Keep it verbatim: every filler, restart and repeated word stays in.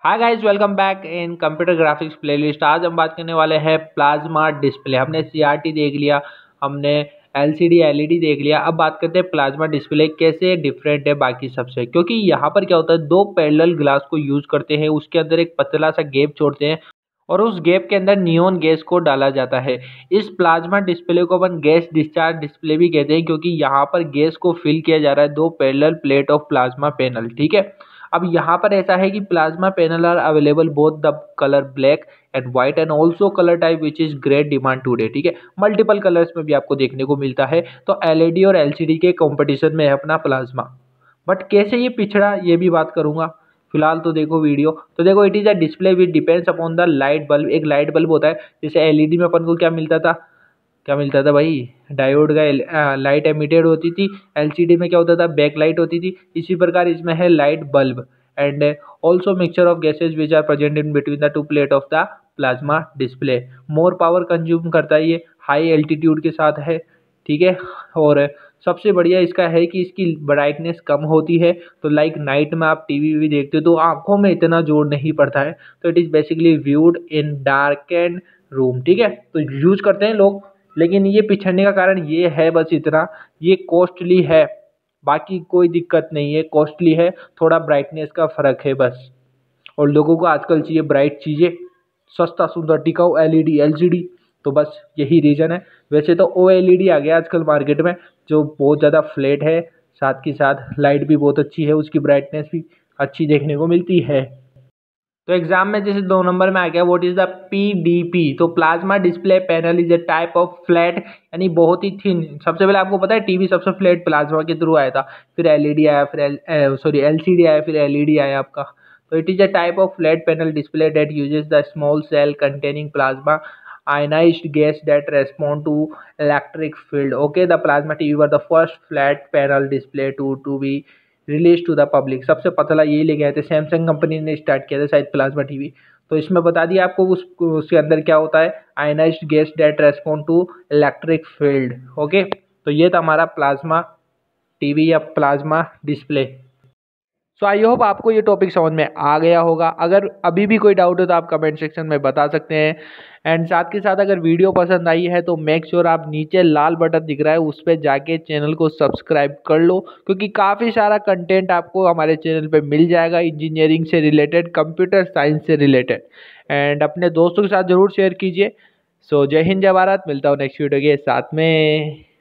Hi guys, welcome back in computer graphics playlist. आज हम बात करने वाले हैं प्लाज्मा डिस्प्ले। हमने सीआरटी देख लिया, हमने एलसीडी एलईडी देख लिया। अब बात करते हैं प्लाज्मा डिस्प्ले कैसे डिफरेंट है बाकी सबसे, क्योंकि यहाँ पर क्या होता है, दो पैरेलल ग्लास को यूज करते हैं, उसके अंदर एक पतला सा गैप छोड़ते हैं और उस गैप के अंदर नियॉन गैस को डाला जाता है। इस प्लाज्मा डिस्प्ले को अपन गैस डिस्चार्ज डिस्प्ले भी कहते हैं, क्योंकि यहाँ पर गैस को फिल किया जा रहा है दो parallel plate of plasma panel. ठीक है, अब यहाँ पर ऐसा है कि plasma panel are available both the colour black and white and also colour type which is great demand today. ठीक है, मल्टीपल कलर्स में भी आपको देखने को मिलता है। तो एलईडी और एलसीडी के कंपटीशन में है अपना प्लाज्मा। बट कैसे ये पिछड़ा, ये भी बात करूंगा। फिलहाल तो देखो वीडियो, तो देखो it is a display which depends upon the light bulb. एक लाइट बल्ब होता है, जैसे एलईडी में अपन को क्या मिलता था, क्या मिलता था भाई, डायोड का लाइट एमिटेड होती थी। एलसीडी में क्या होता था, बैक लाइट होती थी। इसी प्रकार इसमें है light bulb and also mixture of gases which are present in between the two plate of the plasma display. More power consume करता है, ये हाई एल्टीट्यूड के साथ है। ठीक है, और सबसे बढ़िया इसका है कि इसकी ब्राइटनेस कम होती है। तो लाइक नाइट में आप टीवी भी देखते हो तो आंखों में इतना जोर नहीं पड़ता है। तो it is basically viewed in dark and room. ठीक है, तो यूज करते हैं लोग, लेकिन ये पिछड़ने का कारण ये है बस इतना, ये कॉस्टली है। बाकी कोई दिक्कत नहीं है, कॉस्टली है, थोड़ा ब्राइटनेस का फ़र्क है बस। और लोगों को आजकल चाहिए ब्राइट चीज़ें, सस्ता सुंदर टिकाऊ एलईडी एलसीडी, तो बस यही रीज़न है। वैसे तो ओ एलईडी आ गया आजकल मार्केट में, जो बहुत ज़्यादा फ्लैट है, साथ के साथ लाइट भी बहुत अच्छी है, उसकी ब्राइटनेस भी अच्छी देखने को मिलती है। तो एग्जाम में जैसे दो नंबर में आ गया, व्हाट इज द पीडीपी। तो plasma display panel is a type of flat, यानी बहुत ही थिन। सबसे पहले आपको पता है टीवी सबसे फ्लैट प्लाज्मा के थ्रू आया था, फिर एलईडी आया, फिर सॉरी एलसीडी आया, फिर एलईडी आया आपका। तो it is a type of flat panel display that uses the small cell containing plasma ionized gas that respond to electric field. Okay, the plasma T V were the first flat panel display to to be release to the public. सबसे पतला यही ले गए थे, Samsung company ने start किया था शायद प्लाज्मा टीवी। तो इसमें बता दिया आपको उस उसके अंदर क्या होता है, ionized gas that respond to electric field. Okay, तो ये था हमारा प्लाज्मा टीवी या plasma display. So I hope आपको ये टॉपिक समझ में आ गया होगा। अगर अभी भी कोई डाउट हो तो आप कमेंट सेक्शन में बता सकते हैं। एंड साथ के साथ अगर वीडियो पसंद आई है तो मेक श्योर आप नीचे लाल बटन दिख रहा है उस पर जाके चैनल को सब्सक्राइब कर लो, क्योंकि काफ़ी सारा कंटेंट आपको हमारे चैनल पे मिल जाएगा इंजीनियरिंग से रिलेटेड, कंप्यूटर साइंस से रिलेटेड। एंड अपने दोस्तों के साथ ज़रूर शेयर कीजिए। सो जय हिंद जय भारत, मिलता हूँ नेक्स्ट वीडियो के साथ में।